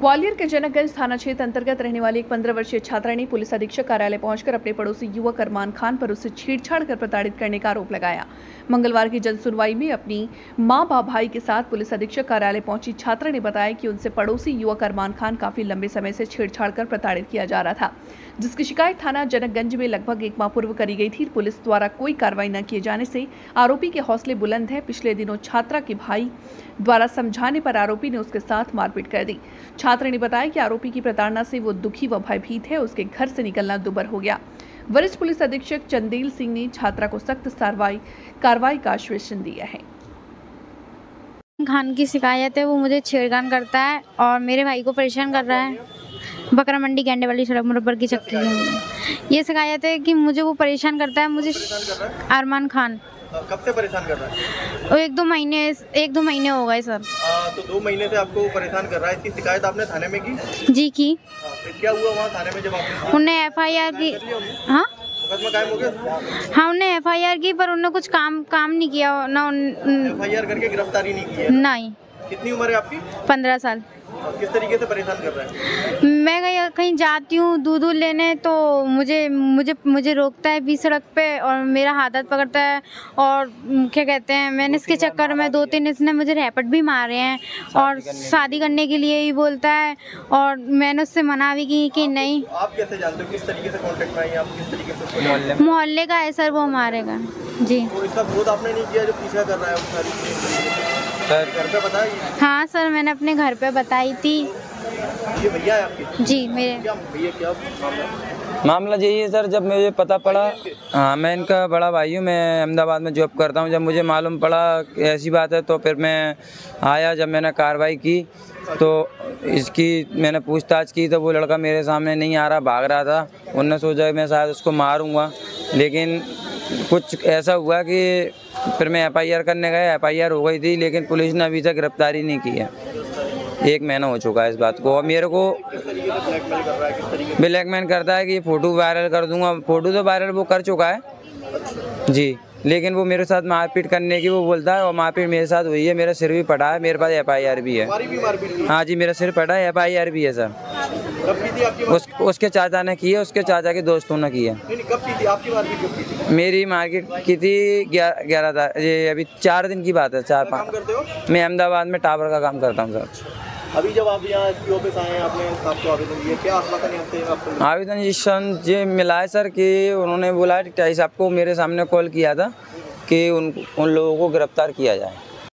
ग्वालियर के जनकगंज थाना क्षेत्र अंतर्गत रहने वाली एक 15 वर्षीय छात्रा ने पुलिस अधीक्षक कार्यालय पहुंचकर अपने पड़ोसी युवक अरमान खान पर उससे छेड़छाड़ कर प्रताड़ित करने का आरोप लगाया। मंगलवार की जनसुनवाई में अपनी मां व भाई के साथ पुलिस अधीक्षक कार्यालय पहुंची छात्रा ने बताया कि उनसे पड़ोसी युवक अरमान खान काफी लंबे समय से छेड़छाड़ कर प्रताड़ित किया जा रहा था, जिसकी शिकायत थाना जनकगंज में लगभग 1 माह पूर्व करी गई थी। पुलिस द्वारा कोई कार्रवाई न किए जाने से आरोपी के हौसले बुलंद है। पिछले दिनों छात्रा के भाई द्वारा समझाने पर आरोपी ने उसके साथ मारपीट कर दी। छात्रा ने बताया कि आरोपी की प्रताड़ना से वो दुखी व भयभीत है। उसके घर से निकलना दुभर हो गया। वरिष्ठ पुलिस अधीक्षक चंदेल सिंह ने छात्रा को सख्त कार्रवाई का आश्वासन दिया है। खान की शिकायत है, वो मुझे छेड़खानी करता है और मेरे भाई को परेशान कर रहा है। बकरा मंडी गेंडे वाली सड़क मुरब्बर की चक्की है। ये शिकायत है कि मुझे वो परेशान करता है। मुझे अरमान खान कब से परेशान कर रहा है? वो एक दो महीने हो गए सर। तो 2 महीने से आपको परेशान कर रहा है। इसकी शिकायत आपने थाने में की? जी की। फिर क्या हुआ वहाँ थाने में जब आपने? उन्हें FIR की। हाँ, मुकदमा कायम हो गया? हाँ, उन्हें FIR की, पर उन्होंने कुछ काम नहीं किया ना। FIR करके गिरफ्तारी नहीं की है? नहीं। कितनी उम्र है आपकी? 15 साल। किस तरीके से परेशान कर रहा है? मैं कहीं जाती हूँ दूध लेने, तो मुझे रोकता है बीच सड़क पे और मेरा हाथ पकड़ता है। और क्या कहते हैं, मैंने इसके चक्कर में 2-3 इसने मुझे रैपट भी मारे हैं और शादी करने के लिए ही बोलता है। और मैंने उससे मना भी की कि नहीं। आप कैसे जानते हो किस तरीके से कांटेक्ट में आई? आप किस तरीके से? मोहल्ले का है सर, वो मारेगा जी। तो इसका विरोध आपने नहीं किया जो पीछा कर रहा है? वो सारी सर घर पे बताई? हाँ सर, मैंने अपने घर पे बताई थी। ये भैया है आपके? जी मेरे। क्या भैया क्या मामला यही है सर, जब मुझे पता पड़ा, हाँ मैं इनका बड़ा भाई हूँ, मैं अहमदाबाद में जॉब करता हूँ। जब मुझे मालूम पड़ा ऐसी बात है तो फिर मैं आया। जब मैंने कार्रवाई की तो इसकी मैंने पूछताछ की तो वो लड़का मेरे सामने नहीं आ रहा, भाग रहा था। उन्होंने सोचा कि मैं शायद उसको मारूंगा, लेकिन कुछ ऐसा हुआ कि फिर मैं FIR करने गया। FIR हो गई थी, लेकिन पुलिस ने अभी तक गिरफ्तारी नहीं की है। 1 महीना हो चुका है इस बात को। और मेरे को ब्लैकमेल करता है कि फ़ोटो वायरल कर दूंगा। फ़ोटो तो वायरल वो कर चुका है जी, लेकिन वो मेरे साथ मारपीट करने की वो बोलता है। और मारपीट मेरे साथ हुई है, मेरा सिर भी फटा है, मेरे पास FIR भी है। हाँ जी, मेरा सिर फटा है, FIR भी है सर। उसके चाचा ने की है, उसके चाचा के दोस्तों ने की है। कब की थी आपकी मारपीट? कब की थी? मेरी मार्केट की थी 11 ये अभी 4 दिन की बात है। 4-5। मैं अहमदाबाद में टावर का काम करता हूँ सर। अभी जब आप यहाँ ऑफिस आए हैं, आपने आपको आवेदन दिया, क्या आश्वासन है आपको? आवेदन ये मिला है सर कि उन्होंने बोला है कि आपको मेरे सामने कॉल किया था कि उन लोगों को गिरफ्तार किया जाए।